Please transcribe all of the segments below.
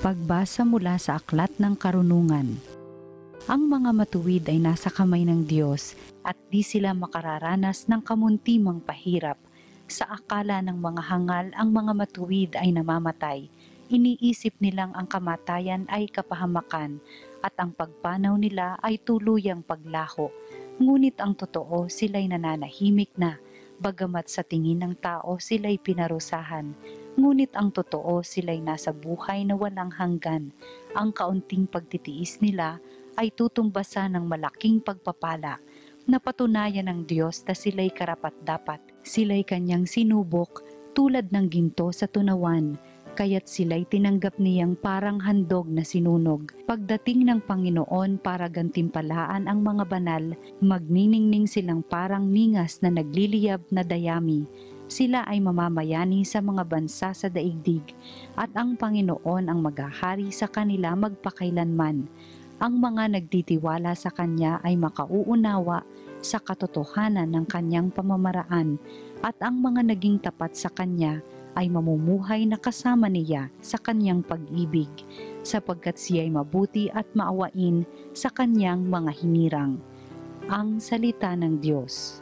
Pagbasa mula sa Aklat ng Karunungan. Ang mga matuwid ay nasa kamay ng Diyos at di sila makararanas ng kamuntimang pahirap. Sa akala ng mga hangal ang mga matuwid ay namamatay. Iniisip nilang ang kamatayan ay kapahamakan at ang pagpanaw nila ay tuluyang paglaho. Ngunit ang totoo sila'y nananahimik na, bagamat sa tingin ng tao sila'y pinarusahan. Ngunit ang totoo sila'y nasa buhay na walang hanggan. Ang kaunting pagtitiis nila ay tutumbasan ng malaking pagpapala. Napatunayan ng Diyos na sila'y karapat-dapat. Sila'y kanyang sinubok tulad ng ginto sa tunawan. Kaya't sila'y tinanggap niyang parang handog na sinunog. Pagdating ng Panginoon para gantimpalaan ang mga banal, magniningning silang parang ningas na nagliliyab na dayami. Sila ay mamamayani sa mga bansa sa daigdig, at ang Panginoon ang maghahari sa kanila magpakailanman. Ang mga nagtitiwala sa Kanya ay makauunawa sa katotohanan ng Kanyang pamamaraan, at ang mga naging tapat sa Kanya ay mamumuhay na kasama niya sa Kanyang pag-ibig, sapagkat siya'y mabuti at maawain sa Kanyang mga hinirang. Ang salita ng Diyos.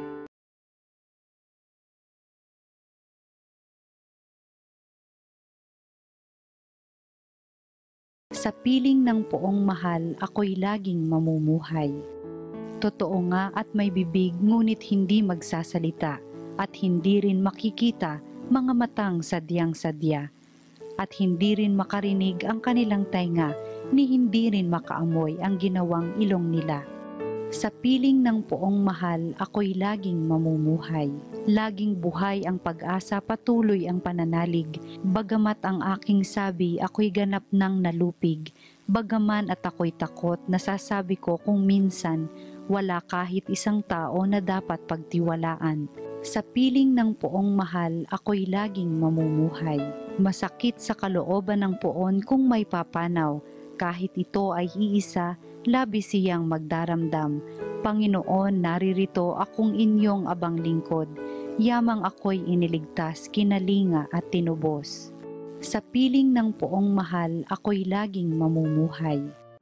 Sa piling ng poong mahal, ako'y laging mamumuhay. Totoo nga at may bibig ngunit hindi magsasalita, at hindi rin makikita mga matang sadyang-sadya, at hindi rin makarinig ang kanilang tainga, ni hindi rin makaamoy ang ginawang ilong nila. Sa piling ng poong mahal, ako'y laging mamumuhay. Laging buhay ang pag-asa, patuloy ang pananalig. Bagamat ang aking sabi, ako'y ganap ng nalupig. Bagaman at ako'y takot, nasasabi ko kung minsan, wala kahit isang tao na dapat pagtiwalaan. Sa piling ng poong mahal, ako'y laging mamumuhay. Masakit sa kalooban ng poon kung may papanaw. Kahit ito ay iisa, labis siyang magdaramdam. Panginoon, naririto akong inyong abang lingkod. Yamang ako'y iniligtas, kinalinga at tinubos. Sa piling ng poong mahal, ako'y laging mamumuhay.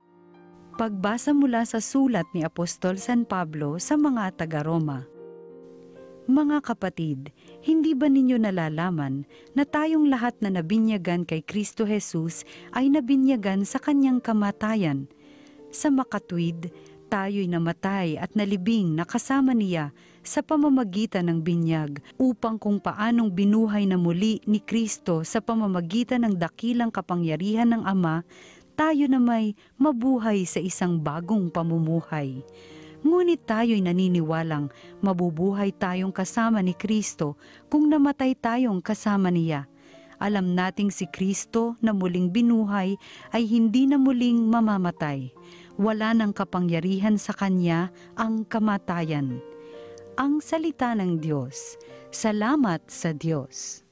Pagbasa mula sa sulat ni Apostol San Pablo sa mga taga-Roma. Mga kapatid, hindi ba ninyo nalalaman na tayong lahat na nabinyagan kay Kristo Jesus ay nabinyagan sa kanyang kamatayan? Sa makatwid, tayo'y namatay at nalibing na kasama niya sa pamamagitan ng binyag upang kung paanong binuhay na muli ni Kristo sa pamamagitan ng dakilang kapangyarihan ng Ama, tayo na may mabuhay sa isang bagong pamumuhay. Ngunit tayo'y naniniwalang mabubuhay tayong kasama ni Kristo kung namatay tayong kasama niya. Alam nating si Kristo na muling binuhay ay hindi na muling mamamatay. Wala nang kapangyarihan sa Kanya ang kamatayan. Ang salita ng Diyos. Salamat sa Diyos.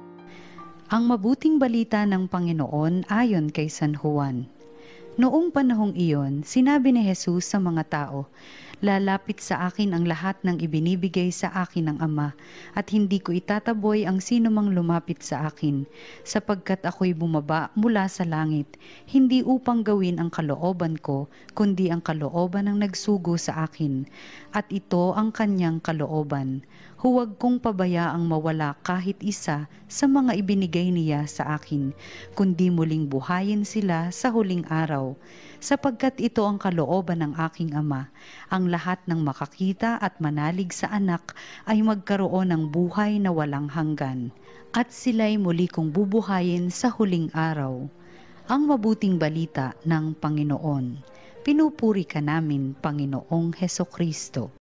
Ang mabuting balita ng Panginoon ayon kay San Juan. Noong panahong iyon, sinabi ni Jesus sa mga tao, "Lalapit sa akin ang lahat ng ibinibigay sa akin ng Ama, at hindi ko itataboy ang sinumang lumapit sa akin, sapagkat ako'y bumaba mula sa langit, hindi upang gawin ang kalooban ko, kundi ang kalooban ng nagsugo sa akin, at ito ang kanyang kalooban. Huwag kong pabayaang mawala kahit isa sa mga ibinigay niya sa akin, kundi muling buhayin sila sa huling araw. Sapagkat ito ang kalooban ng aking Ama, ang lahat ng makakita at manalig sa anak ay magkaroon ng buhay na walang hanggan, at sila'y muli kong bubuhayin sa huling araw." Ang mabuting balita ng Panginoon. Pinupuri ka namin, Panginoong Hesukristo.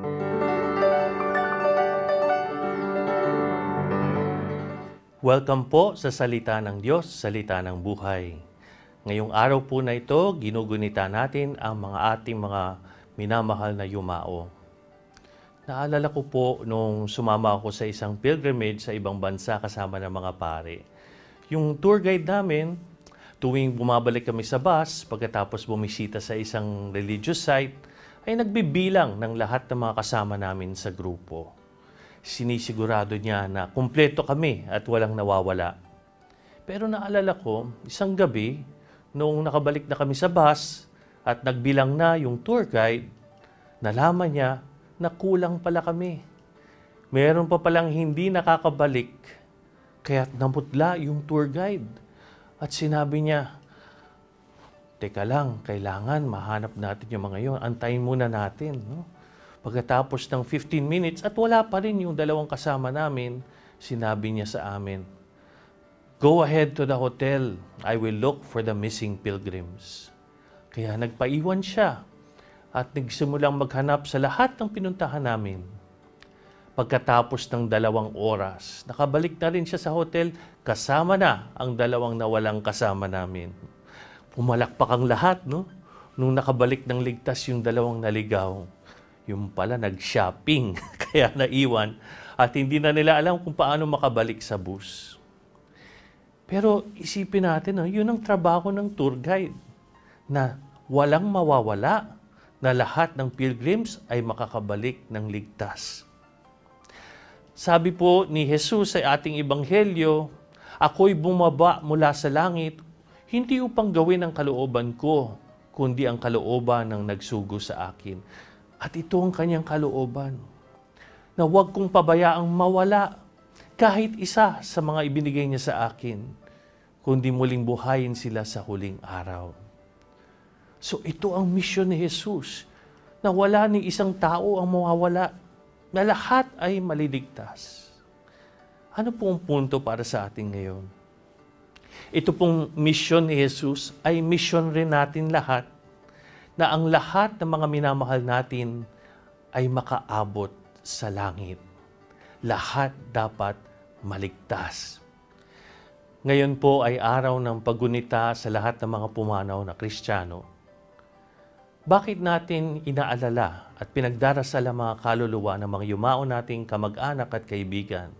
Welcome po sa Salita ng Diyos, Salita ng Buhay. Ngayong araw po na ito, ginugunita natin ang ating mga minamahal na yumao. Naalala ko po nung sumama ako sa isang pilgrimage sa ibang bansa kasama ng mga pare. Yung tour guide namin, tuwing bumabalik kami sa bus, pagkatapos bumisita sa isang religious site, ay nagbibilang ng lahat ng mga kasama namin sa grupo. Sinisigurado niya na kumpleto kami at walang nawawala. Pero naalala ko, isang gabi, noong nakabalik na kami sa bus at nagbilang na yung tour guide, nalaman niya na kulang pala kami. Meron pa palang hindi nakakabalik, kaya't namutla yung tour guide. At sinabi niya, teka lang, kailangan mahanap natin yung mga yun. Antayin muna natin. No? Pagkatapos ng 15 minutes at wala pa rin yung dalawang kasama namin, sinabi niya sa amin, go ahead to the hotel. I will look for the missing pilgrims. Kaya nagpaiwan siya at nagsimulang maghanap sa lahat ng pinuntahan namin. Pagkatapos ng 2 oras, nakabalik na rin siya sa hotel kasama na ang 2 nawalang kasama namin. Pumalakpak ang lahat, no? Nung nakabalik ng ligtas yung 2 naligaw, yung pala nag-shopping, kaya naiwan at hindi na nila alam kung paano makabalik sa bus. Pero isipin natin, yun ang trabaho ng tour guide, na walang mawawala, na lahat ng pilgrims ay makakabalik ng ligtas. Sabi po ni Jesus sa ating ebanghelyo, ako'y bumaba mula sa langit, hindi upang gawin ang kalooban ko, kundi ang kalooban ng nagsugo sa akin. At ito ang kanyang kalooban, na huwag kong pabayaang mawala kahit isa sa mga ibinigay niya sa akin, kundi muling buhayin sila sa huling araw. So ito ang misyon ni Jesus, na wala ni isang tao ang mawawala, na lahat ay maliligtas. Ano po ang punto para sa atin ngayon? Ito pong misyon ni Jesus ay misyon rin natin lahat, na ang lahat ng mga minamahal natin ay makaabot sa langit. Lahat dapat maligtas. Ngayon po ay araw ng paggunita sa lahat ng mga pumanaw na Kristiyano. Bakit natin inaalala at pinagdarasal ang mga kaluluwa ng mga yumao nating kamag-anak at kaibigan?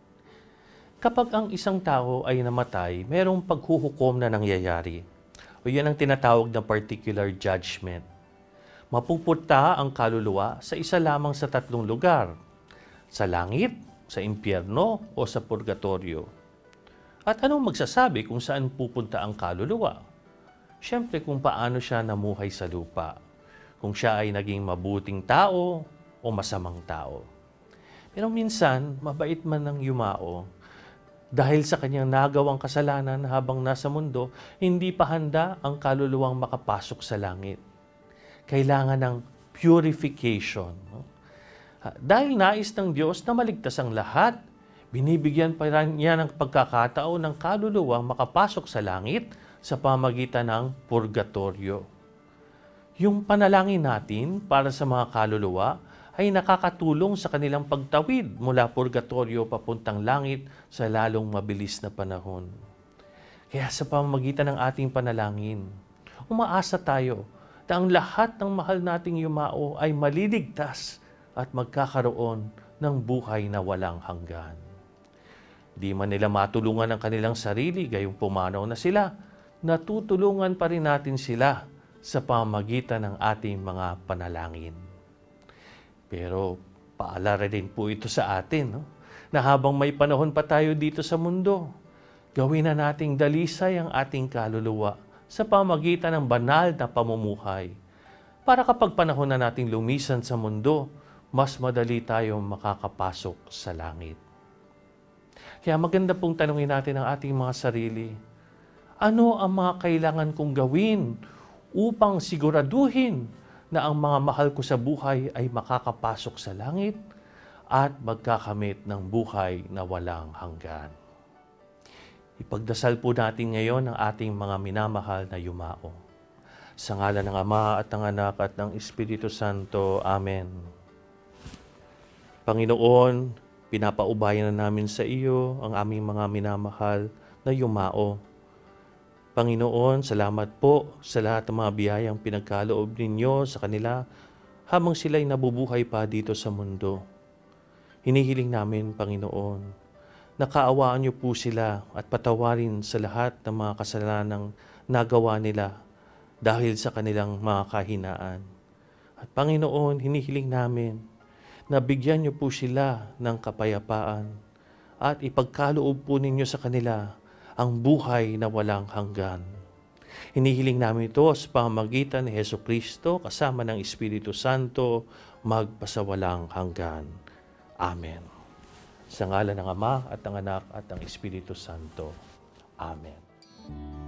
Kapag ang isang tao ay namatay, mayroong paghuhukom na nangyayari. O yan ang tinatawag na particular judgment. Mapupunta ang kaluluwa sa isa lamang sa 3 lugar. Sa langit, sa impyerno, o sa purgatorio. At anong magsasabi kung saan pupunta ang kaluluwa? Siyempre kung paano siya namuhay sa lupa. Kung siya ay naging mabuting tao o masamang tao. Pero minsan, mabait man ng yumao, dahil sa kanyang nagawang kasalanan habang nasa mundo, hindi pa handa ang kaluluwang makapasok sa langit. Kailangan ng purification. No? Dahil nais ng Diyos na maligtas ang lahat, binibigyan pa niya ng pagkakataon ng kaluluwang makapasok sa langit sa pamagitan ng purgatorio. Yung panalangin natin para sa mga kaluluwa ay nakakatulong sa kanilang pagtawid mula purgatorio papuntang langit sa lalong mabilis na panahon. Kaya sa pamamagitan ng ating panalangin, umaasa tayo na ang lahat ng mahal nating yumao ay maliligtas at magkakaroon ng buhay na walang hanggan. Di man nila matulungan ang kanilang sarili, gayong pumanaw na sila, natutulungan pa rin natin sila sa pamamagitan ng ating mga panalangin. Pero paalala din po ito sa atin, no? Na habang may panahon pa tayo dito sa mundo, gawin na nating dalisay ang ating kaluluwa sa pamamagitan ng banal na pamumuhay para kapag panahon na nating lumisan sa mundo, mas madali tayong makakapasok sa langit. Kaya maganda pong tanungin natin ang ating mga sarili, ano ang mga kailangan kong gawin upang siguraduhin na ang mga mahal ko sa buhay ay makakapasok sa langit at magkakamit ng buhay na walang hanggan. Ipagdasal po natin ngayon ang ating mga minamahal na yumao. Sa ngalan ng Ama at ng Anak at ng Espiritu Santo. Amen. Panginoon, pinapaubayan na namin sa iyo ang aming mga minamahal na yumao. Panginoon, salamat po sa lahat ng mga biyayang pinagkaloob ninyo sa kanila habang sila'y nabubuhay pa dito sa mundo. Hinihiling namin, Panginoon, na kaawaan niyo po sila at patawarin sa lahat ng mga kasalanang nagawa nila dahil sa kanilang mga kahinaan. At Panginoon, hinihiling namin na bigyan niyo po sila ng kapayapaan at ipagkaloob po ninyo sa kanila ang buhay na walang hanggan. Hinihiling namin ito sa pamamagitan ni Hesus Kristo kasama ng Espiritu Santo magpasawalang hanggan. Amen. Sa ngalan ng Ama at ng Anak at ng Espiritu Santo. Amen.